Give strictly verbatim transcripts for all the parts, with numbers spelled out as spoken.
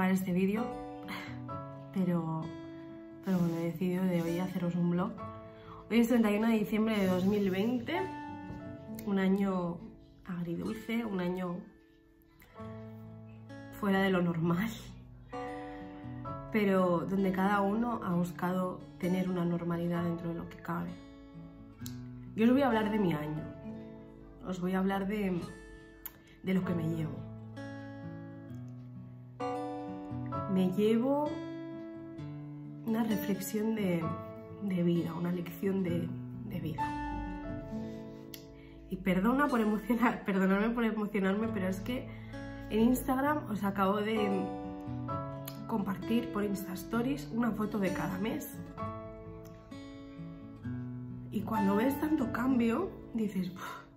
grabar este vídeo, pero, pero bueno, he decidido de hoy haceros un vlog. Hoy es treinta y uno de diciembre de dos mil veinte, un año agridulce, un año fuera de lo normal, pero donde cada uno ha buscado tener una normalidad dentro de lo que cabe. Yo os voy a hablar de mi año, os voy a hablar de, de lo que me llevo. Me llevo una reflexión de, de vida, una lección de, de vida. Y perdona por emocionar, perdonadme por emocionarme, pero es que en Instagram os acabo de compartir por Insta Stories una foto de cada mes. Y cuando ves tanto cambio, dices,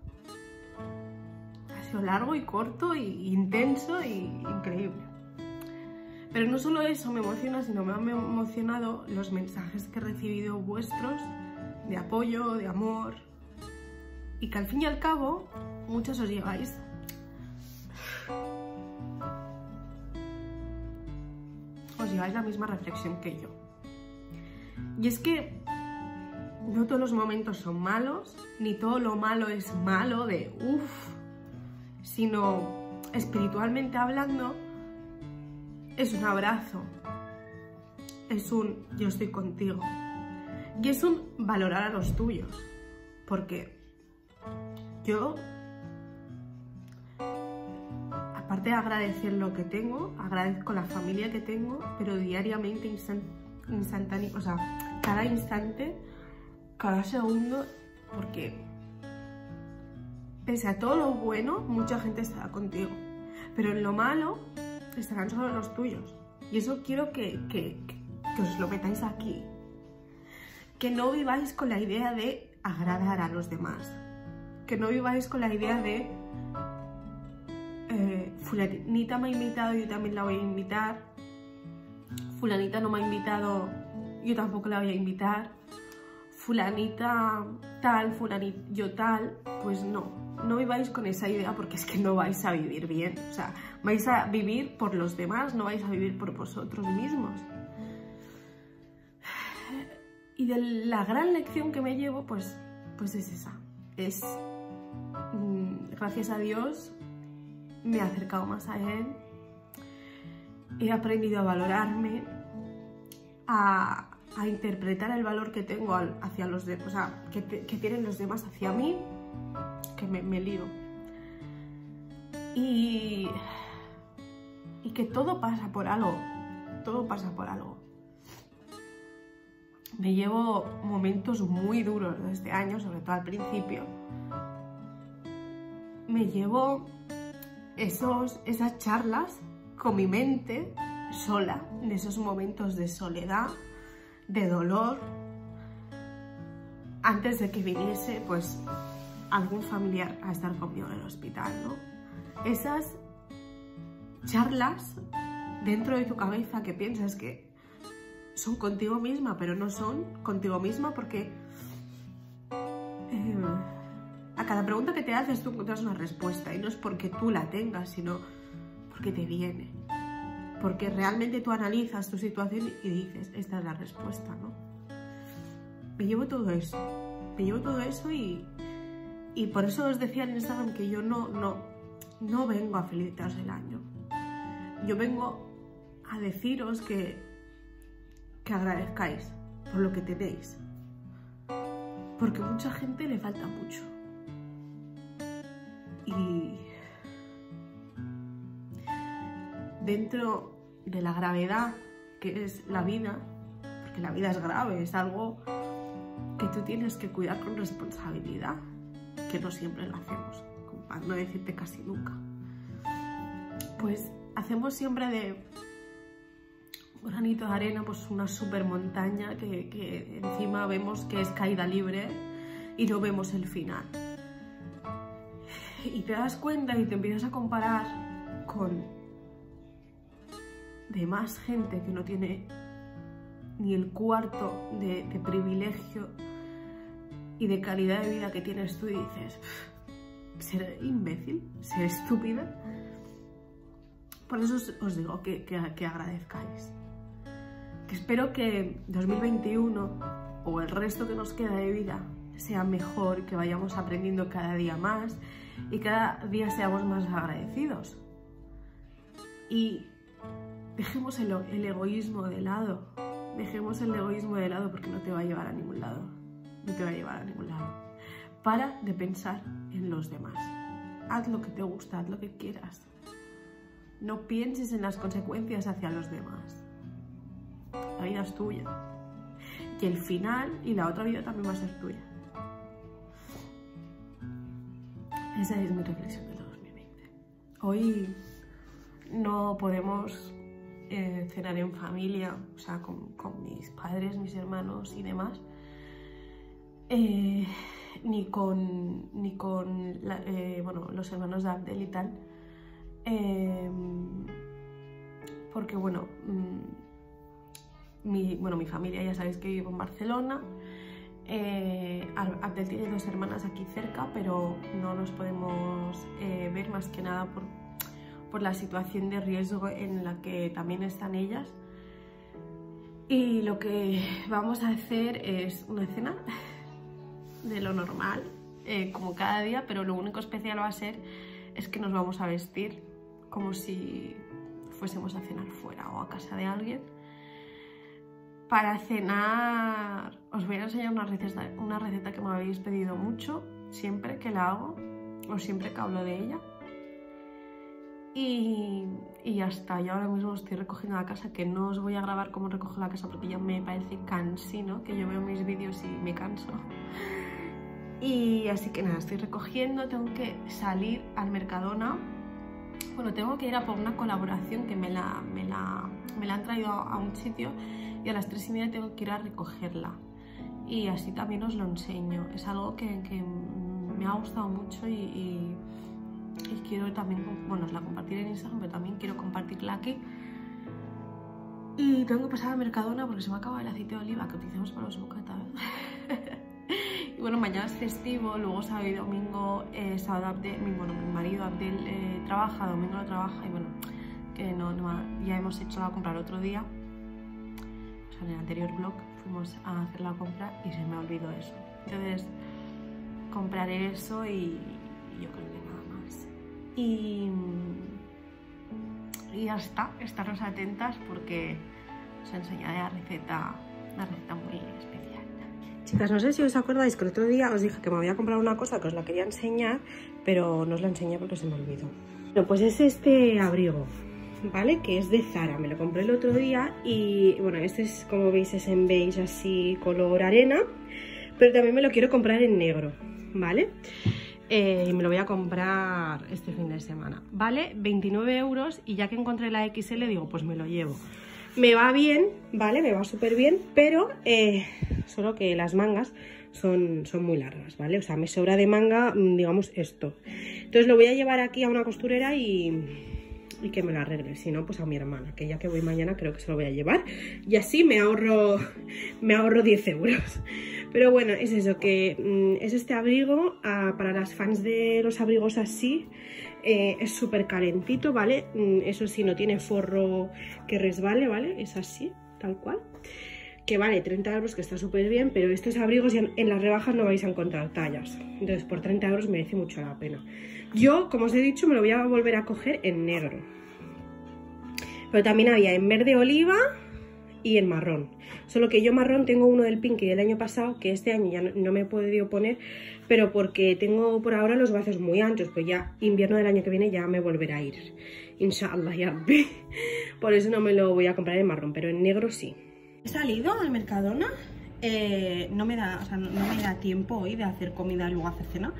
ha sido largo y corto y intenso y increíble. Pero no solo eso me emociona, sino me han emocionado los mensajes que he recibido vuestros de apoyo, de amor, y que al fin y al cabo muchos os lleváis os lleváis la misma reflexión que yo. Y es que no todos los momentos son malos, ni todo lo malo es malo de uff, sino espiritualmente hablando, es un abrazo, es un yo estoy contigo, y es un valorar a los tuyos, porque yo, aparte de agradecer lo que tengo, agradezco la familia que tengo, pero diariamente, instant, instantáneo, o sea, cada instante, cada segundo, porque pese a todo lo bueno, mucha gente estará contigo, pero en lo malo estarán solo los tuyos. Y eso quiero que, que, que os lo metáis aquí, que no viváis con la idea de agradar a los demás, que no viváis con la idea de eh, fulanita me ha invitado, yo también la voy a invitar, fulanita no me ha invitado, yo tampoco la voy a invitar, fulanita tal, fulanita yo tal. Pues no, no viváis con esa idea, porque es que no vais a vivir bien. O sea, vais a vivir por los demás, no vais a vivir por vosotros mismos. Y de la gran lección que me llevo, pues, pues es esa. Es, mmm, gracias a Dios, me he acercado más a Él, he aprendido a valorarme, a, a interpretar el valor que tengo hacia los demás, o sea, que, te, que tienen los demás hacia mí, que me, me lío. Y, y que todo pasa por algo, todo pasa por algo. Me llevo momentos muy duros de este año, sobre todo al principio. Me llevo esos, esas charlas con mi mente sola, de esos momentos de soledad, de dolor, antes de que viniese pues algún familiar a estar conmigo en el hospital, ¿no? Esas charlas dentro de tu cabeza que piensas que son contigo misma, pero no son contigo misma, porque eh, a cada pregunta que te haces tú encuentras una respuesta, y no es porque tú la tengas, sino porque te viene, porque realmente tú analizas tu situación y dices, esta es la respuesta, ¿no? Me llevo todo eso, me llevo todo eso y, y por eso os decía en Instagram que yo no, no, no vengo a felicitaros el año. Yo vengo a deciros que, que agradezcáis por lo que tenéis, porque a mucha gente le falta mucho. Y dentro de la gravedad que es la vida, porque la vida es grave, es algo que tú tienes que cuidar con responsabilidad, que no siempre lo hacemos, para no decirte casi nunca, pues hacemos siempre de un granito de arena pues una super montaña que, que encima vemos que es caída libre y no vemos el final. Y te das cuenta y te empiezas a comparar con demás gente que no tiene ni el cuarto de, de privilegio y de calidad de vida que tienes tú, y dices, ¿seré imbécil? ¿Seré estúpida? por eso os, os digo que, que, que agradezcáis. Que espero que dos mil veintiuno o el resto que nos queda de vida sea mejor, que vayamos aprendiendo cada día más y cada día seamos más agradecidos. Y dejemos el, el egoísmo de lado, dejemos el egoísmo de lado porque no te va a llevar a ningún lado, no te va a llevar a ningún lado. Para de pensar en los demás, haz lo que te gusta, haz lo que quieras, no pienses en las consecuencias hacia los demás, la vida es tuya y el final y la otra vida también va a ser tuya. Esa es mi reflexión de dos mil veinte. Hoy no podemos eh, cenar en familia, o sea, con, con mis padres, mis hermanos y demás, eh, ni con, ni con la, eh, bueno, los hermanos de Abdel y tal, eh, porque bueno, mi, bueno, mi familia ya sabéis que vivo en Barcelona. Eh, Abdel tiene dos hermanas aquí cerca, pero no nos podemos eh, ver más que nada por, por la situación de riesgo en la que también están ellas. Y lo que vamos a hacer es una cena de lo normal, eh, como cada día, pero lo único especial va a ser es que nos vamos a vestir como si fuésemos a cenar fuera o a casa de alguien. Para cenar os voy a enseñar una receta, una receta que me habéis pedido mucho, siempre que la hago o siempre que hablo de ella. Y, y ya está, yo ahora mismo estoy recogiendo la casa, que no os voy a grabar cómo recojo la casa porque ya me parece cansino, que yo veo mis vídeos y me canso. Y así que nada, estoy recogiendo, tengo que salir al Mercadona. Bueno, tengo que ir a por una colaboración que me la, me la, me la han traído a un sitio y a las tres y media tengo que ir a recogerla. Y así también os lo enseño. Es algo que, que me ha gustado mucho y, y, y quiero también, bueno, os la compartiré en Instagram, pero también quiero compartirla aquí. Y tengo que pasar al Mercadona porque se me acaba el aceite de oliva que utilizamos para los bocatas. Y bueno, mañana es festivo, luego sábado y domingo, eh, sábado Abdel, mi, bueno, mi marido Abdel eh, trabaja, domingo no trabaja y bueno, que no, no, ya hemos hecho la compra el otro día. O sea, en el anterior vlog fuimos a hacer la compra y se me olvidó eso. Entonces compraré eso y, y yo creo que nada más. Y, y ya está, estaros atentas porque os enseñaré la receta, una receta muy especial. Chicas, no sé si os acordáis que el otro día os dije que me había comprado una cosa que os la quería enseñar, pero no os la enseñé porque se me olvidó. Bueno, pues es este abrigo, ¿vale? Que es de Zara, me lo compré el otro día y bueno, este es, como veis, es en beige así color arena, pero también me lo quiero comprar en negro, ¿vale? Eh, y me lo voy a comprar este fin de semana, ¿vale? veintinueve euros y ya que encontré la equis ele digo, pues me lo llevo. Me va bien, ¿vale? Me va súper bien, pero eh, solo que las mangas son, son muy largas, ¿vale? O sea, me sobra de manga, digamos, esto. Entonces lo voy a llevar aquí a una costurera y... y que me la arregle, si no, pues a mi hermana, que ya que voy mañana creo que se lo voy a llevar y así me ahorro me ahorro diez euros. Pero bueno, es eso, que mm, es este abrigo, ah, para las fans de los abrigos así, eh, es súper calentito, ¿vale? Mm, eso sí, no tiene forro que resbale, ¿vale? Es así, tal cual, que vale treinta euros, que está súper bien, pero estos abrigos ya en las rebajas no vais a encontrar tallas, entonces por treinta euros merece mucho la pena. Yo, como os he dicho, me lo voy a volver a coger en negro, pero también había en verde oliva y en marrón, solo que yo marrón tengo uno del Pinky del año pasado, que este año ya no, no me he podido poner, pero porque tengo por ahora los brazos muy anchos, pues ya invierno del año que viene ya me volverá a ir, inshallah, ya. Por eso no me lo voy a comprar en marrón, pero en negro sí. He salido al Mercadona, eh, no, me da, o sea, no, no me da tiempo hoy de hacer comida y luego hacer cena,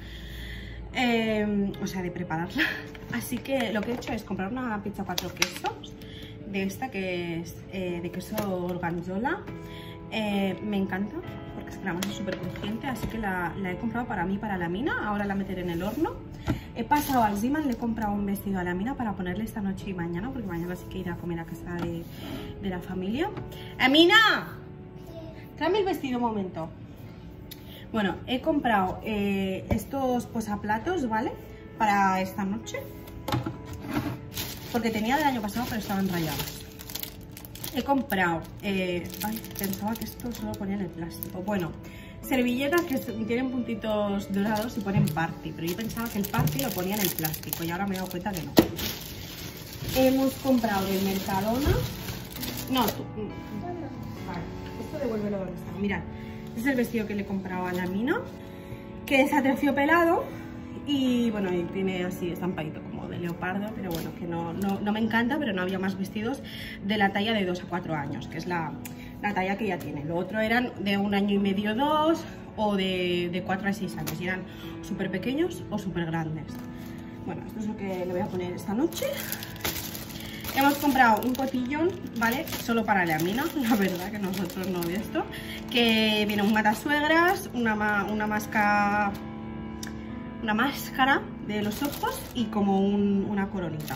eh, o sea, de prepararla. Así que lo que he hecho es comprar una pizza cuatro quesos, de esta que es eh, de queso gorgonzola. Eh, me encanta porque es que la masa es súper crujiente, así que la, la he comprado para mí, para la mina. Ahora la meteré en el horno. He pasado al Ziman, le he comprado un vestido a la mina para ponerle esta noche y mañana, porque mañana sí que iré a comer a casa de, de la familia. ¡Amina! Tráeme el vestido un momento. Bueno, he comprado eh, estos posaplatos, ¿vale? Para esta noche. porque tenía del año pasado, pero estaban rayadas. He comprado, eh, ay, pensaba que esto solo ponía en el plástico. Bueno, servilletas que tienen puntitos dorados y ponen party, pero yo pensaba que el party lo ponía en el plástico y ahora me he dado cuenta que no. Hemos comprado del Mercadona. No, tú. Vale, esto devuélvelo donde está. Mirad, este es el vestido que le he comprado a la Mina, que es aterciopelado y bueno, y tiene así estampadito como de leopardo, pero bueno, que no, no, no me encanta, pero no había más vestidos de la talla de dos a cuatro años, que es la, la talla que ya tiene. Lo otro eran de un año y medio, dos, o de, de cuatro a seis años, y eran súper pequeños o súper grandes. Bueno, esto es lo que le voy a poner esta noche. Hemos comprado un cotillón, ¿vale? Solo para la Mina, la verdad que nosotros no de esto. Que viene un matasuegras, una, una máscara, una máscara de los ojos y como un, una coronita.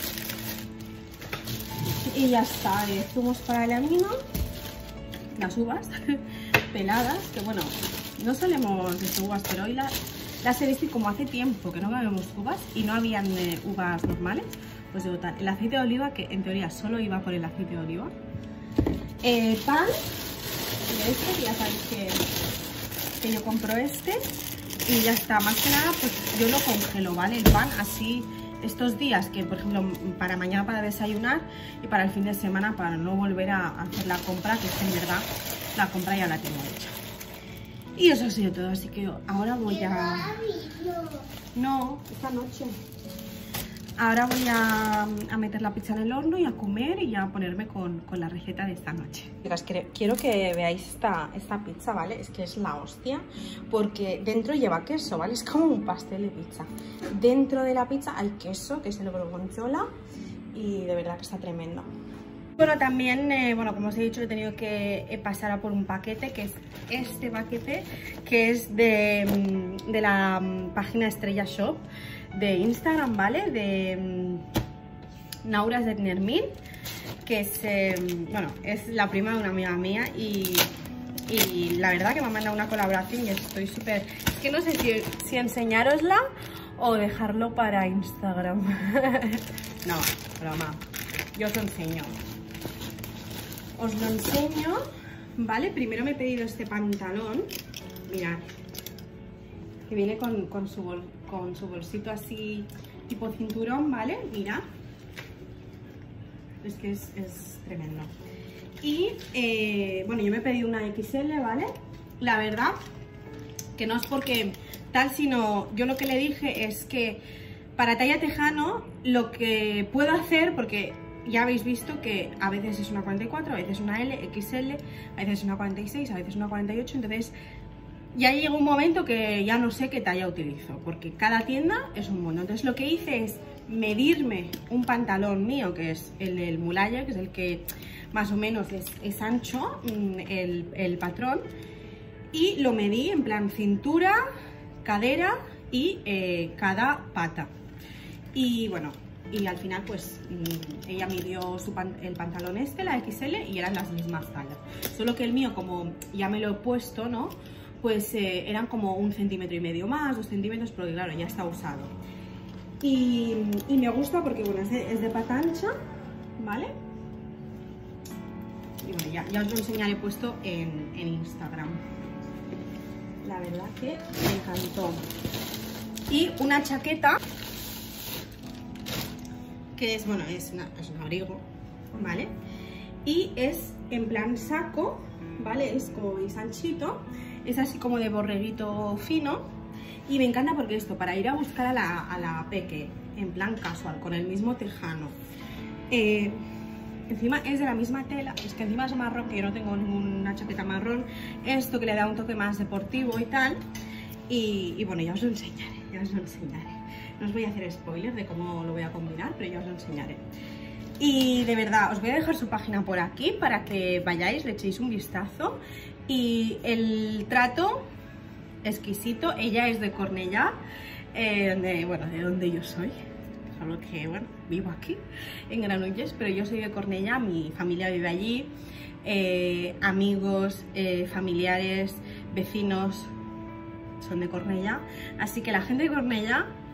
Y ya está, eh, zumos para la Mina, las uvas peladas, que bueno, no solemos de uvas, pero hoy la, las he visto y como hace tiempo que no bebemos uvas y no habían eh, uvas normales. Pues digo tal, el aceite de oliva, que en teoría solo iba por el aceite de oliva. Eh, pan, de este, que ya sabéis que, que yo compro este. Y ya está, más que nada, pues yo lo congelo, ¿vale? El pan así, estos días, que por ejemplo, para mañana para desayunar y para el fin de semana, para no volver a hacer la compra, que es que en verdad la compra ya la tengo hecha. Y eso ha sido todo, así que ahora voy a... No, esta noche... Ahora voy a, a meter la pizza en el horno y a comer y a ponerme con, con la receta de esta noche. Chicas, quiero que veáis esta, esta pizza, ¿vale? Es que es la hostia, porque dentro lleva queso, ¿vale? Es como un pastel de pizza. Dentro de la pizza hay queso, que es el gorgonzola, y de verdad que está tremendo. Bueno, también, eh, bueno, como os he dicho, he tenido que eh, pasar a por un paquete, que es este paquete, que es de, de la um, página Estrella Shop de Instagram, ¿vale? De um, Nauras de Nermin, que es, eh, bueno, es la prima de una amiga mía y, y la verdad que me ha mandado una colaboración y estoy súper... Es que no sé si, si enseñárosla o dejarlo para Instagram. No, broma, yo os lo enseño. Os lo enseño, ¿vale? Primero me he pedido este pantalón, mirad, que viene con, con, su, bol, con su bolsito así tipo cinturón, ¿vale? Mira, es que es, es tremendo. Y eh, bueno, yo me he pedido una equis ele, ¿vale? La verdad que no es porque tal, sino yo lo que le dije es que para talla tejano lo que puedo hacer, porque ya habéis visto que a veces es una cuarenta y cuatro, a veces una ele, equis ele, a veces una cuarenta y seis, a veces una cuarenta y ocho, entonces ya llega un momento que ya no sé qué talla utilizo, porque cada tienda es un mundo. Entonces lo que hice es medirme un pantalón mío, que es el del Mulaya, que es el que más o menos es, es ancho, el, el patrón, y lo medí en plan cintura, cadera y eh, cada pata. Y bueno, y al final pues ella midió su pan, el pantalón este, la equis ele, y eran las mismas tallas. Solo que el mío, como ya me lo he puesto, ¿no? Pues eh, eran como un centímetro y medio más, dos centímetros, porque claro, ya está usado. Y, y me gusta porque, bueno, es de, es de pata ancha, ¿vale? Y bueno, ya, ya os lo enseñaré puesto en, en Instagram. La verdad que me encantó. Y una chaqueta, que es, bueno, es, una, es un abrigo, ¿vale? Y es en plan saco, ¿vale? Es como veis anchito, es así como de borreguito fino. Y me encanta porque esto, para ir a buscar a la, a la peque, en plan casual, con el mismo tejano. Eh, encima es de la misma tela, es que encima es marrón, que yo no tengo ninguna chaqueta marrón. Esto que le da un toque más deportivo y tal. Y, y bueno, ya os lo enseñaré, ya os lo enseñaré. No os voy a hacer spoiler de cómo lo voy a combinar, pero ya os lo enseñaré. Y de verdad, os voy a dejar su página por aquí para que vayáis, le echéis un vistazo. Y el trato exquisito. Ella es de Cornellá, eh, de, bueno, de donde yo soy, solo que, bueno, vivo aquí, en Granollers, pero yo soy de Cornellá, mi familia vive allí, eh, amigos, eh, familiares, vecinos son de Cornellá, así que la gente de Cornellá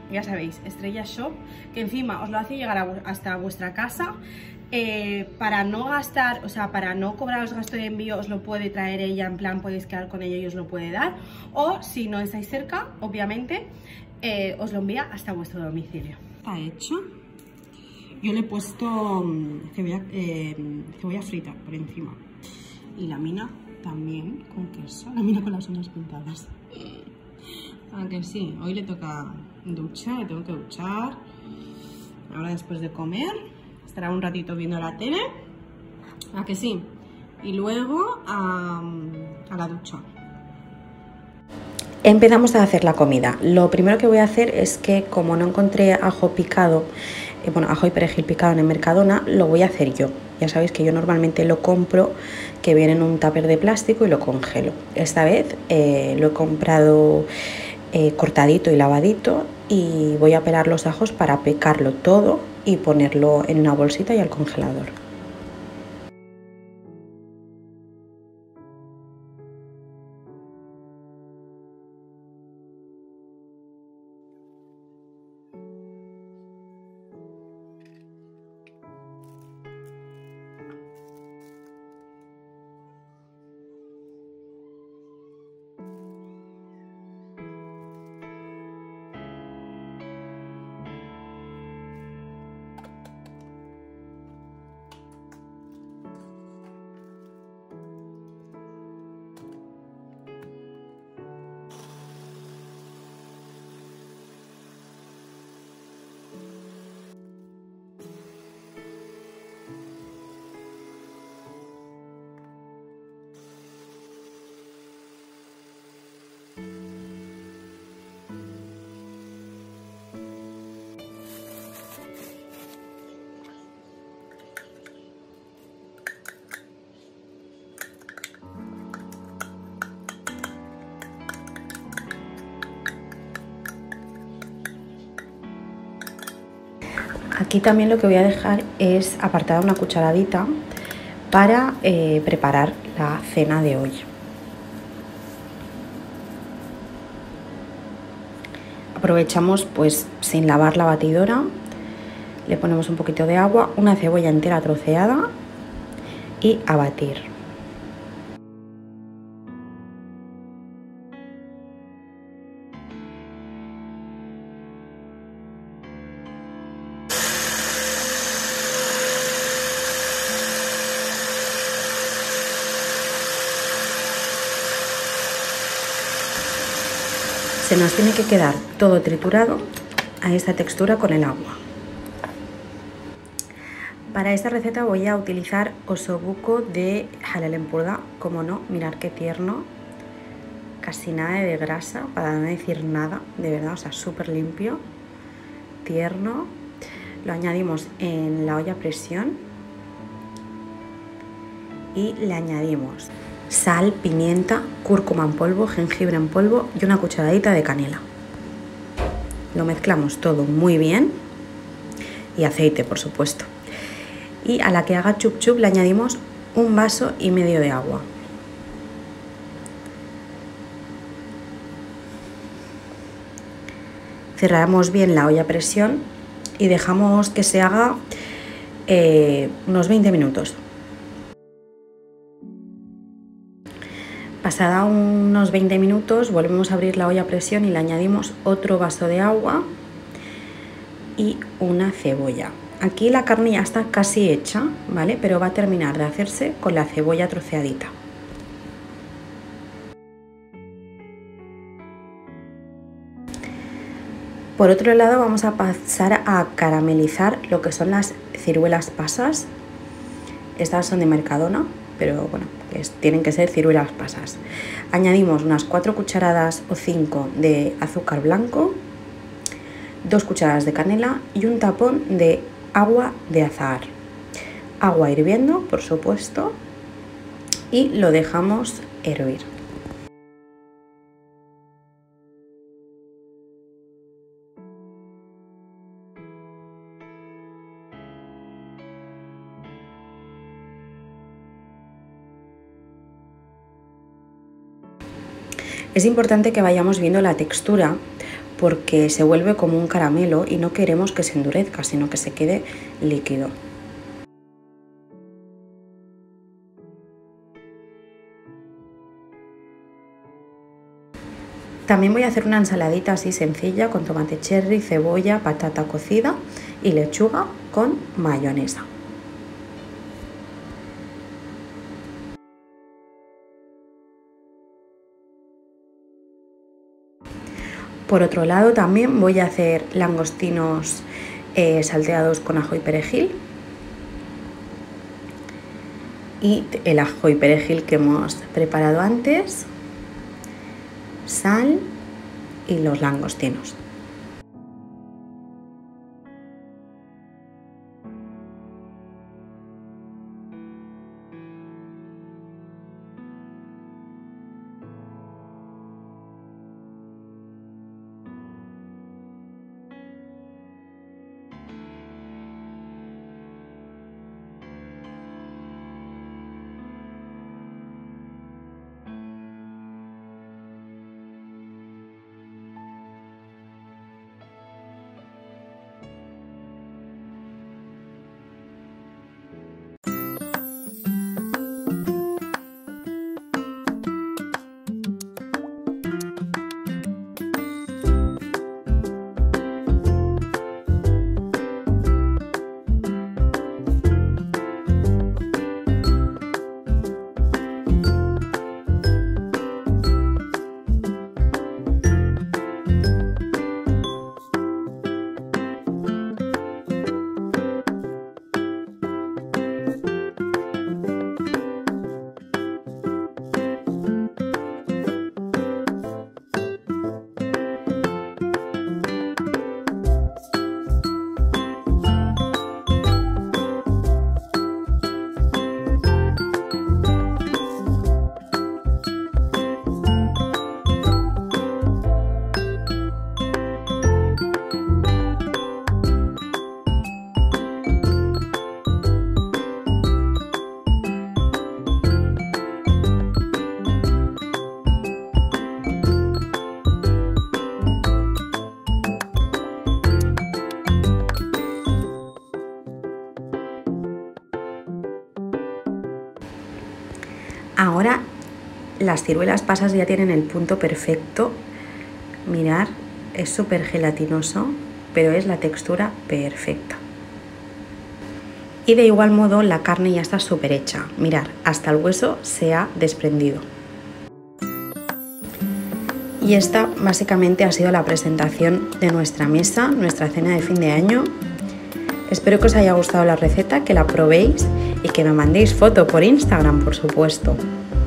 ya sabéis, Estrella Shop, que encima os lo hace llegar a, hasta vuestra casa. Eh, para no gastar, o sea, para no cobrar los gastos de envío, os lo puede traer ella, en plan podéis quedar con ella y os lo puede dar, o si no estáis cerca, obviamente, eh, os lo envía hasta vuestro domicilio. Está hecho. Yo le he puesto cebolla, eh, cebolla frita por encima y la mina también con queso, la mina con las uñas pintadas. Aunque sí, hoy le toca ducha, le tengo que duchar ahora después de comer. Estará un ratito viendo la tele, ¿a que sí? Y luego a, a la ducha. Empezamos a hacer la comida. Lo primero que voy a hacer es que, como no encontré ajo picado, eh, bueno, ajo y perejil picado en el Mercadona, lo voy a hacer yo. Ya sabéis que yo normalmente lo compro, que viene en un tupper de plástico, y lo congelo. Esta vez eh, lo he comprado eh, cortadito y lavadito, y voy a pelar los ajos para picarlo todo y ponerlo en una bolsita y al congelador. Aquí también lo que voy a dejar es apartada una cucharadita para eh, preparar la cena de hoy. Aprovechamos, pues sin lavar la batidora, le ponemos un poquito de agua, una cebolla entera troceada y a batir. Se nos tiene que quedar todo triturado a esta textura con el agua. Para esta receta voy a utilizar osobuco de Halal Empurda, como no, mirar qué tierno, casi nada de grasa, para no decir nada, de verdad, o sea, súper limpio, tierno. Lo añadimos en la olla a presión y le añadimos sal, pimienta, cúrcuma en polvo, jengibre en polvo y una cucharadita de canela. Lo mezclamos todo muy bien y aceite, por supuesto. Y a la que haga chup chup le añadimos un vaso y medio de agua. Cerramos bien la olla a presión y dejamos que se haga eh, unos veinte minutos. Pasada unos veinte minutos volvemos a abrir la olla a presión y le añadimos otro vaso de agua y una cebolla. Aquí la carne ya está casi hecha, ¿vale? Pero va a terminar de hacerse con la cebolla troceadita. Por otro lado vamos a pasar a caramelizar lo que son las ciruelas pasas. Estas son de Mercadona, pero bueno, pues tienen que ser ciruelas pasas. Añadimos unas cuatro cucharadas o cinco de azúcar blanco, dos cucharadas de canela y un tapón de agua de azahar. Agua hirviendo, por supuesto, y lo dejamos hervir. Es importante que vayamos viendo la textura, porque se vuelve como un caramelo y no queremos que se endurezca, sino que se quede líquido. También voy a hacer una ensaladita así sencilla con tomate cherry, cebolla, patata cocida y lechuga con mayonesa. Por otro lado también voy a hacer langostinos eh, salteados con ajo y perejil. Y el ajo y perejil que hemos preparado antes, sal y los langostinos. Ahora las ciruelas pasas ya tienen el punto perfecto. Mirad, es súper gelatinoso, pero es la textura perfecta. Y de igual modo la carne ya está súper hecha. Mirad, hasta el hueso se ha desprendido. Y esta básicamente ha sido la presentación de nuestra mesa, nuestra cena de fin de año. Espero que os haya gustado la receta, que la probéis y que me mandéis foto por Instagram, por supuesto.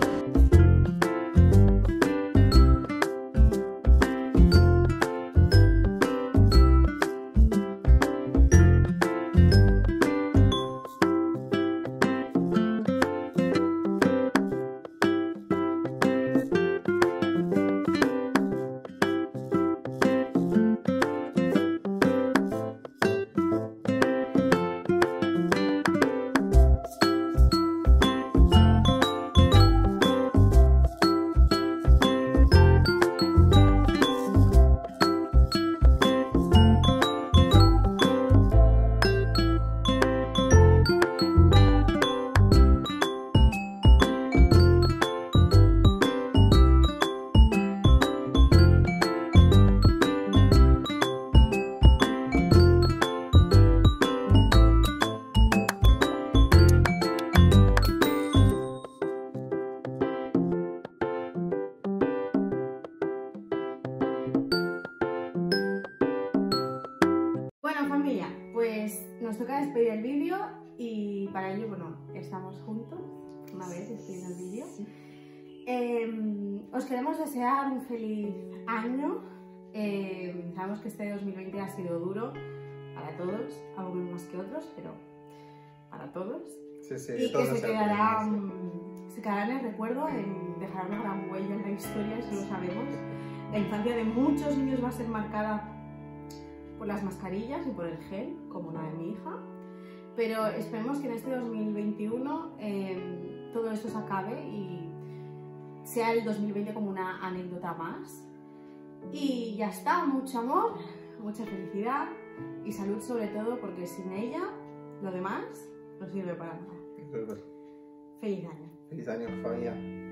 Familia, pues nos toca despedir el vídeo y para ello, bueno, estamos juntos una vez despidiendo el vídeo. Sí. Eh, os queremos desear un feliz año. Eh, sabemos que este dos mil veinte ha sido duro para todos, algunos más que otros, pero para todos. Sí, sí, y que se quedará, se quedará en el recuerdo, en, dejará una gran huella en la historia, eso lo sabemos. La infancia de muchos niños va a ser marcada por las mascarillas y por el gel, como la de mi hija, pero esperemos que en este dos mil veintiuno eh, todo esto se acabe y sea el dos mil veinte como una anécdota más. Y ya está, mucho amor, mucha felicidad y salud sobre todo, porque sin ella lo demás no sirve para nada. Es verdad. Feliz año. Feliz año, familia.